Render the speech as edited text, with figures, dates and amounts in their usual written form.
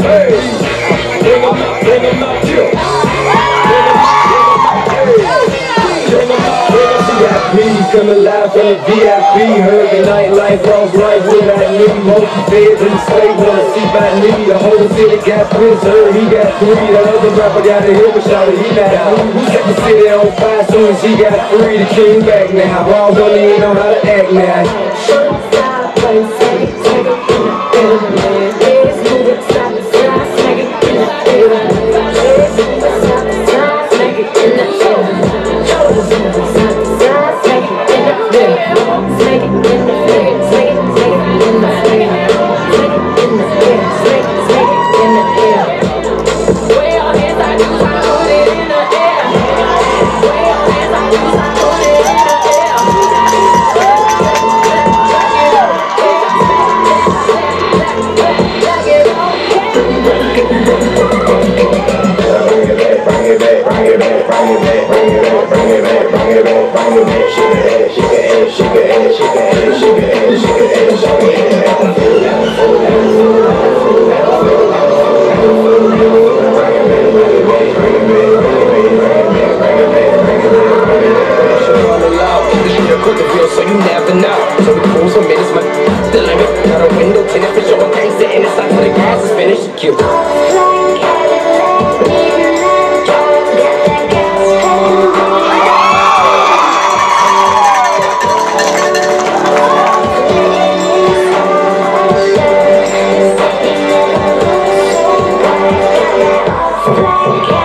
Bring 'em out, come alive from the VIP, heard the nightlife, lost life without me. Most feds in the state wanna see by me. The whole city got pissed, heard he got 3. The other rapper got a hit, but shouted he not out. Who set the city on fire soon as he got 3? The king back now, all don't even know how to act now. So you never know. So we cruise for minutes, my the limit. Got a window tinted for sure. Gangsta in the side till the gas is finished. Cute. Like